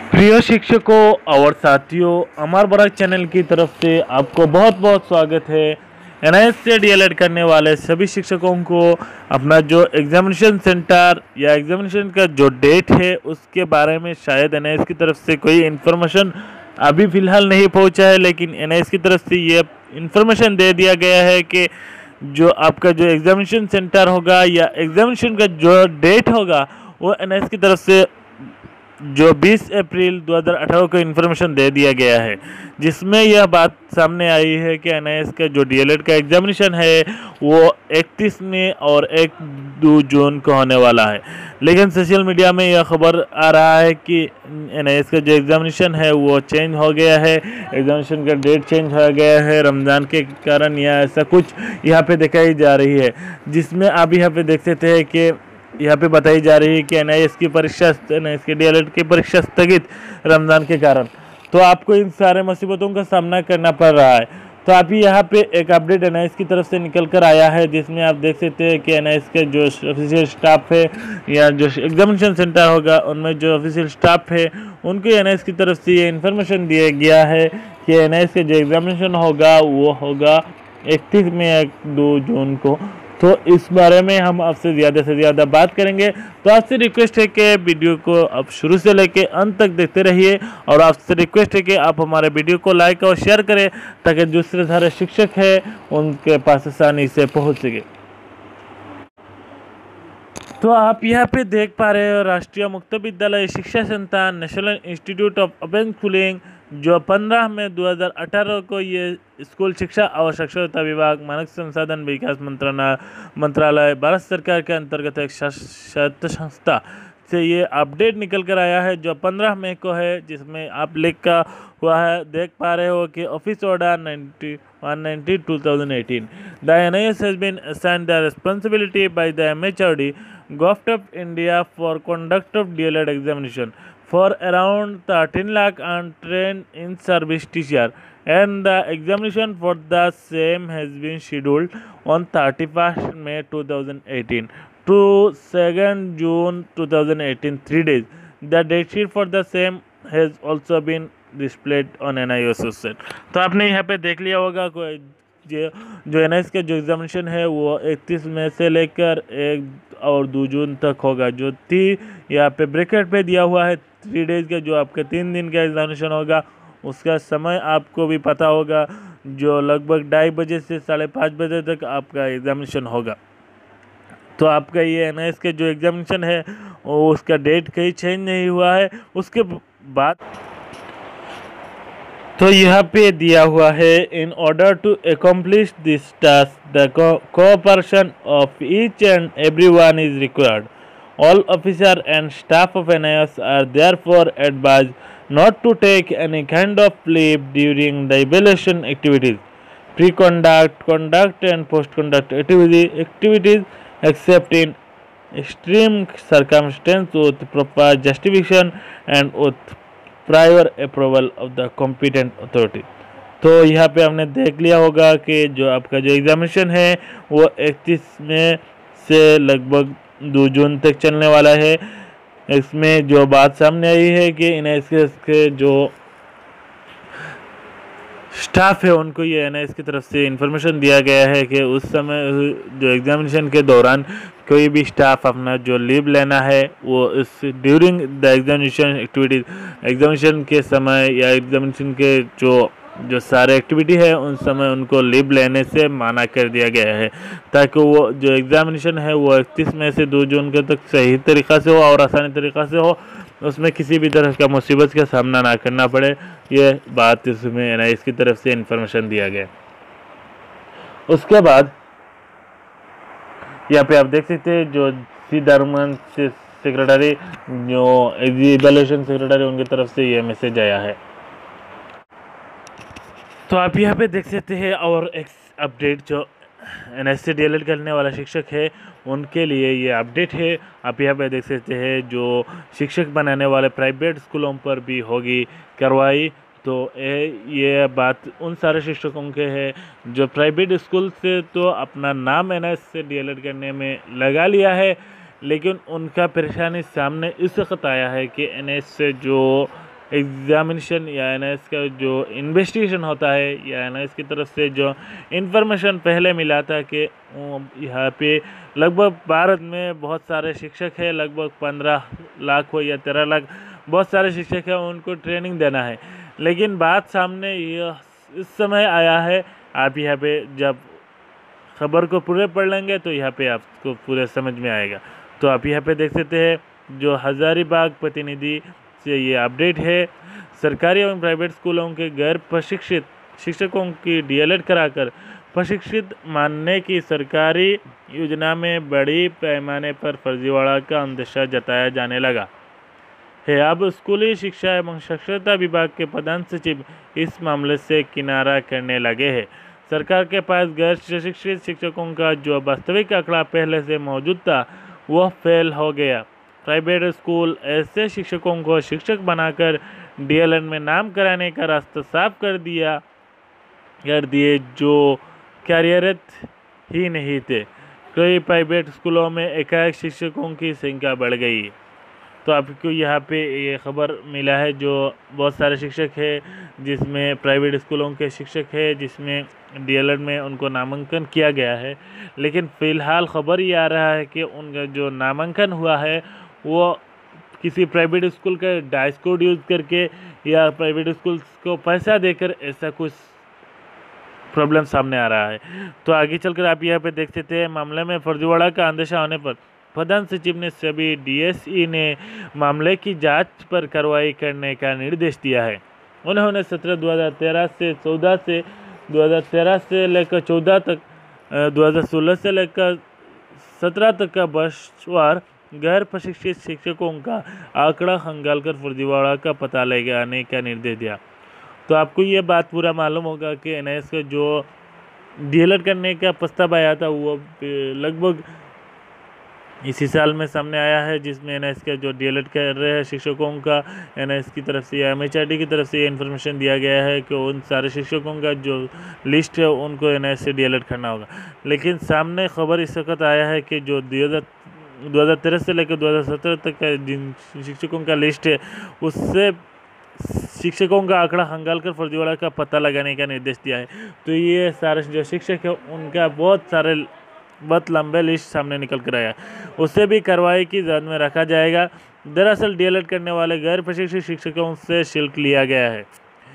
प्रिय शिक्षकों और साथियों, अमर बरक चैनल की तरफ से आपको बहुत बहुत स्वागत है। एनआईएस से डीएलएड करने वाले सभी शिक्षकों को अपना जो एग्जामिनेशन सेंटर या एग्जामिनेशन का जो डेट है उसके बारे में शायद एनआईएस की तरफ से कोई इन्फॉर्मेशन अभी फ़िलहाल नहीं पहुंचा है, लेकिन एनआईएस की तरफ से ये इन्फॉर्मेशन दे दिया गया है कि जो आपका जो एग्जामिनेशन सेंटर होगा या एग्जामिनेशन का जो डेट होगा वो एनआईएस की तरफ से जो 20 अप्रैल 2018 को इन्फॉर्मेशन दे दिया गया है, जिसमें यह बात सामने आई है कि एनआईएस का जो डीएलएड का एग्जामिनेशन है वो 31 में और 1-2 जून को होने वाला है। लेकिन सोशल मीडिया में यह खबर आ रहा है कि एनआईएस का जो एग्जामिनेशन है वो चेंज हो गया है, एग्जामिनेशन का डेट चेंज हो गया है रमज़ान के कारण या ऐसा कुछ यहाँ पे दिखाई जा रही है, जिसमें आप यहाँ पे देख सकते हैं कि यहाँ पे बताई जा रही है कि एनआईएस के डीएलएड की परीक्षा स्थगित रमज़ान के कारण। तो आपको इन सारे मुसीबतों का सामना करना पड़ रहा है। तो अभी यहाँ पे एक अपडेट एनआईएस की तरफ से निकल कर आया है, जिसमें आप देख सकते हैं कि एनआईएस के जो ऑफिशियल स्टाफ है या जो एग्जामिनेशन सेंटर होगा उनमें जो ऑफिशियल स्टाफ है उनको एनआईएस की तरफ से ये इन्फॉर्मेशन दिया गया है कि एनआईएस के जो एग्जामिनेशन होगा वो होगा 31 में 2 जून को। तो इस बारे में हम आपसे ज़्यादा से ज़्यादा बात करेंगे। तो आपसे रिक्वेस्ट है कि वीडियो को आप शुरू से लेके अंत तक देखते रहिए, और आपसे रिक्वेस्ट है कि आप हमारे वीडियो को लाइक और शेयर करें ताकि दूसरे सारे शिक्षक हैं उनके पास आसानी से पहुंच सके। तो आप यहाँ पे देख पा रहे हो राष्ट्रीय मुक्त Vidyalay Shiksha Sansthan national institute of open schooling, जो 15 मई 2018 को ये स्कूल शिक्षा और साक्षरता विभाग मानव संसाधन विकास मंत्रालय भारत सरकार के अंतर्गत एक स्वायत्त संस्था से ये अपडेट निकल कर आया है, जो 15 मई को है, जिसमें आप लिखा हुआ है देख पा रहे हो कि office order 190/2018 the NIS has been assigned the responsibility by the MHRD Govt of India for conduct of DLED examination for around 13 lakh untrained in-service teacher, and the examination for the same has been scheduled on 31st May 2018 to 2nd June 2018, 3 days. The date sheet for the same has also been displayed on NIS website। तो आपने यहाँ पे देख लिया होगा जो NIS का जो एग्जामिनेशन है वो 31 मई से लेकर 1 और 2 जून तक होगा, जो यहाँ पे ब्रैकेट पे दिया हुआ है 3 डेज का, जो आपका 3 दिन का एग्जामिनेशन होगा। उसका समय आपको भी पता होगा, जो लगभग 2:30 बजे से 5:30 बजे तक आपका एग्जामिनेशन होगा। तो आपका ये एनआईएस का जो एग्जामिनेशन है वो उसका डेट कहीं चेंज नहीं हुआ है। उसके बाद तो यहाँ पे दिया हुआ है, in order to accomplish this task the cooperation of each and everyone is required. All officers and staff of NIS are therefore advised not to take any kind of leave during the evaluation activities, pre-conduct, conduct and post-conduct activities except in extreme circumstances with proper justification and with prior approval of the competent authority। तो यहाँ पे हमने देख लिया होगा कि जो आपका जो एग्जामिनेशन है वो 31 मई से लगभग 2 जून तक चलने वाला है। इसमें जो बात सामने आई है कि एनआईएस के जो स्टाफ है उनको ये एनआईएस की तरफ से इंफॉर्मेशन दिया गया है कि उस समय जो एग्जामिनेशन के दौरान कोई भी स्टाफ अपना जो लीव लेना है वो इस during the examination activities, examination के समय या एग्जामिनेशन के जो सारे एक्टिविटी है उन समय उनको लीव लेने से माना कर दिया गया है, ताकि वो जो एग्जामिनेशन है वो 31 मई से 2 जून के तक सही तरीक़ा से हो और आसानी तरीक़ा से हो, उसमें किसी भी तरह का मुसीबत का सामना ना करना पड़े। ये बात इसमें एनआईएस की तरफ से इंफॉर्मेशन दिया गया। उसके बाद यहाँ पे आप देख सकते हैं जो सी धर्मन सेक्रेटरी, जो इवैल्यूएशन सेक्रेटरी, उनकी तरफ से ये मैसेज आया है। तो आप यहाँ पे देख सकते हैं, और एक अपडेट जो एनआईएस से डीएलएड करने वाला शिक्षक है उनके लिए ये अपडेट है। आप यहाँ पे देख सकते हैं जो शिक्षक बनाने वाले प्राइवेट स्कूलों पर भी होगी कार्रवाई। तो ये बात उन सारे शिक्षकों के है जो प्राइवेट स्कूल से तो अपना नाम एनआईएस से डीएलएड करने में लगा लिया है, लेकिन उनका परेशानी सामने इस वक्त आया है कि एनआईएस से जो एग्जामिनेशन या एनआईएस का जो इन्वेस्टिगेशन होता है या एनआईएस की तरफ से जो इन्फॉर्मेशन पहले मिला था कि यहाँ पे लगभग भारत में बहुत सारे शिक्षक हैं, लगभग 15 लाख हो या 13 लाख बहुत सारे शिक्षक हैं, उनको ट्रेनिंग देना है। लेकिन बात सामने यह इस समय आया है, आप यहाँ पे जब खबर को पूरे पढ़ लेंगे तो यहाँ पे आपको पूरे समझ में आएगा। तो आप यहाँ पे देख सकते हैं जो हजारीबाग प्रतिनिधि से ये अपडेट है। सरकारी एवं प्राइवेट स्कूलों के गैर प्रशिक्षित शिक्षकों की डीएलएड कराकर प्रशिक्षित मानने की सरकारी योजना में बड़ी पैमाने पर फर्जीवाड़ा का अंदेशा जताया जाने लगा है। अब स्कूली शिक्षा एवं साक्षरता विभाग के प्रधान सचिव इस मामले से किनारा करने लगे हैं। सरकार के पास गैर प्रशिक्षित शिक्षकों का जो वास्तविक आंकड़ा पहले से मौजूद था वह फेल हो गया। प्राइवेट स्कूल ऐसे शिक्षकों को शिक्षक बनाकर डीएलएड में नाम कराने का रास्ता साफ कर दिए जो कार्यरत ही नहीं थे। कई प्राइवेट स्कूलों में एकाएक शिक्षकों की संख्या बढ़ गई। तो आपको यहाँ पे ये खबर मिला है जो बहुत सारे शिक्षक हैं जिसमें प्राइवेट स्कूलों के शिक्षक हैं जिसमें डीएलएड में उनको नामांकन किया गया है। लेकिन फ़िलहाल खबर ये आ रहा है कि उनका जो नामांकन हुआ है वो किसी प्राइवेट स्कूल का डाइस कोड यूज़ करके या प्राइवेट स्कूल को पैसा देकर ऐसा कुछ प्रॉब्लम सामने आ रहा है। तो आगे चलकर आप यहाँ पे देख सकते हैं मामले में फर्जीवाड़ा का अंदेशा होने पर प्रधान सचिव ने सभी डीएसई ने मामले की जांच पर कार्रवाई करने का निर्देश दिया है। उन्होंने 2013 से 2013 से लेकर 14 तक 2016 से लेकर 17 तक का वर्षवार गैर प्रशिक्षित शिक्षकों का आंकड़ा खंगालकर फर्जीवाड़ा का पता लगाने का निर्देश दिया। तो आपको ये बात पूरा मालूम होगा कि एनआईएस का जो डीएलएड करने का प्रस्ताव आया था वो लगभग इसी साल में सामने आया है, जिसमें एनआईएस का जो डीएलएड कर रहे हैं शिक्षकों का एनआईएस की तरफ से या एमएचआरडी की तरफ से ये इन्फॉर्मेशन दिया गया है कि उन सारे शिक्षकों का जो लिस्ट है उनको एनआईएस से डीएलएड करना होगा। लेकिन सामने खबर इस वक्त आया है कि जो 2013 से लेकर 2017 तक का जिन शिक्षकों का लिस्ट है उससे शिक्षकों का आंकड़ा खंगालकर फर्जीवाड़ा का पता लगाने का निर्देश दिया है। तो ये सारे जो शिक्षक है उनका बहुत लंबे लिस्ट सामने निकल कर आया, उससे भी कार्रवाई की जद में रखा जाएगा। दरअसल डीएलएड करने वाले गैर प्रशिक्षित शिक्षकों से शुल्क लिया गया है।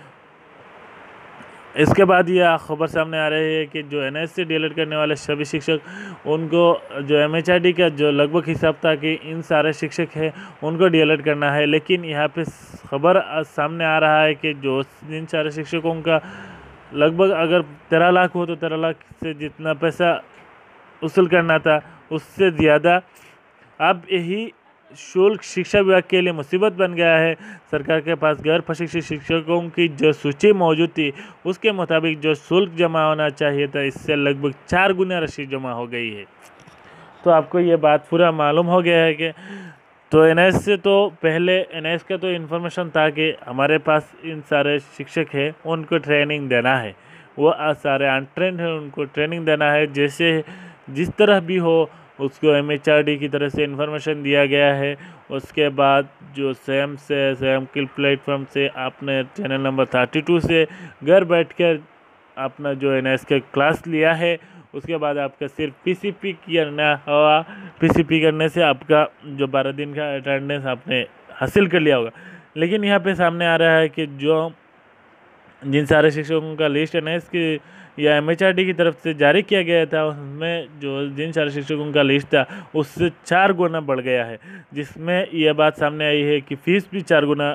इसके बाद यह खबर सामने आ रही है कि जो एनआईएस से डीएलएड करने वाले सभी शिक्षक उनको जो एमएचआरडी का जो लगभग हिसाब था कि इन सारे शिक्षक हैं उनको डीएलएड करना है। लेकिन यहाँ पे खबर सामने आ रहा है कि जो इन सारे शिक्षकों का लगभग अगर 13 लाख हो तो 13 लाख से जितना पैसा वसूल करना था उससे ज़्यादा अब यही शुल्क शिक्षा विभाग के लिए मुसीबत बन गया है। सरकार के पास गैर प्रशिक्षित शिक्षकों की जो सूची मौजूद थी उसके मुताबिक जो शुल्क जमा होना चाहिए था इससे लगभग 4 गुना राशि जमा हो गई है। तो आपको ये बात पूरा मालूम हो गया है कि तो एनआईएस से तो पहले एनआईएस का तो इन्फॉर्मेशन था कि हमारे पास इन सारे शिक्षक हैं उनको ट्रेनिंग देना है, वो सारे अनट्रेंड हैं उनको ट्रेनिंग देना है। जैसे जिस तरह भी हो उसको एमएचआरडी की तरफ से इन्फॉर्मेशन दिया गया है। उसके बाद जो स्वयं के प्लेटफॉर्म से आपने चैनल नंबर 32 से घर बैठकर अपना जो एनआईएस का क्लास लिया है, उसके बाद आपका सिर्फ पीसीपी करना होगा। पीसीपी करने से आपका जो 12 दिन का अटेंडेंस आपने हासिल कर लिया होगा। लेकिन यहाँ पे सामने आ रहा है कि जो जिन सारे शिक्षकों का लिस्ट एनआईएस की या एमएचआरडी की तरफ से जारी किया गया था उसमें जो जिन सारे शिक्षकों का लिस्ट था उससे 4 गुना बढ़ गया है, जिसमें यह बात सामने आई है कि फीस भी 4 गुना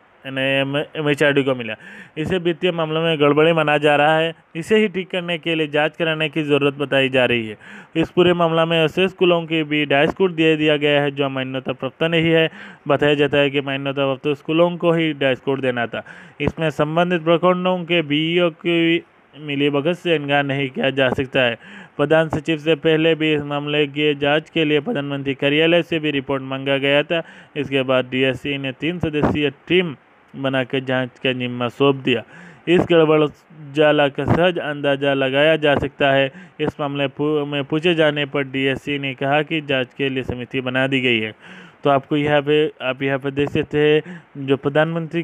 एमएचआरडी को मिला। इसे वित्तीय मामलों में गड़बड़ी माना जा रहा है। इसे ही ठीक करने के लिए जांच कराने की ज़रूरत बताई जा रही है। इस पूरे मामला में ऐसे स्कूलों की भी डाइस कोड दे दिया गया है जो मान्यता प्राप्त नहीं है। बताया जाता है कि मान्यता प्राप्त स्कूलों को ही डाइस कोड देना था। इसमें संबंधित प्रखंडों के बीईओ की मिलीभगत से इनकार नहीं किया जा सकता है। प्रधान सचिव से पहले भी इस मामले की जांच के लिए प्रधानमंत्री कार्यालय से भी रिपोर्ट मांगा गया था। इसके बाद डीएसई ने 3 सदस्यीय टीम बनाकर जांच का जिम्मा सौंप दिया। इस गड़बड़ जाला का सहज अंदाजा लगाया जा सकता है। इस मामले में पूछे जाने पर डीएसई ने कहा कि जांच के लिए समिति बना दी गई है। तो आपको यहाँ पे देख सकते हैं जो प्रधानमंत्री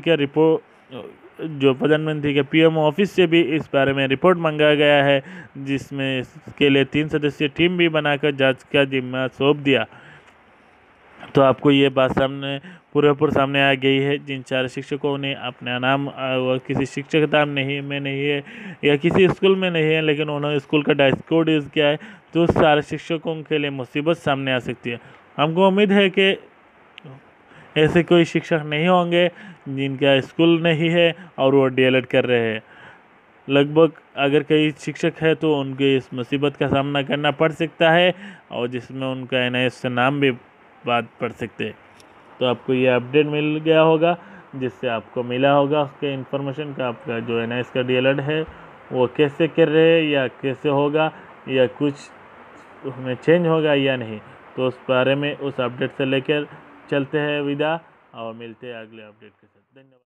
का पीएम ऑफिस से भी इस बारे में रिपोर्ट मांगा गया है, जिसमें इसके लिए 3 सदस्यीय टीम भी बनाकर जांच का जिम्मा सौंप दिया। तो आपको ये बात पूरे सामने आ गई है। जिन 4 शिक्षकों ने अपना नाम किसी शिक्षकता में नहीं है या किसी स्कूल में नहीं है, लेकिन उन्होंने स्कूल का ड्रेस कोड यूज़ किया है, तो उस सारे शिक्षकों के लिए मुसीबत सामने आ सकती है। हमको उम्मीद है कि ऐसे कोई शिक्षक नहीं होंगे जिनका स्कूल नहीं है और वो डीएलएड कर रहे हैं। लगभग अगर कई शिक्षक है तो उनके इस मुसीबत का सामना करना पड़ सकता है, और जिसमें उनका एनआईएस से नाम भी बात पड़ सकते हैं। तो आपको ये अपडेट मिल गया होगा, जिससे आपको मिला होगा कि इन्फॉर्मेशन का आपका जो एनआईएस का डीएलएड है वो कैसे कर रहे हैं या कैसे होगा या कुछ उसमें चेंज होगा या नहीं। तो उस बारे में उस अपडेट से लेकर चलते हैं विदा, और मिलते हैं अगले अपडेट के साथ। धन्यवाद।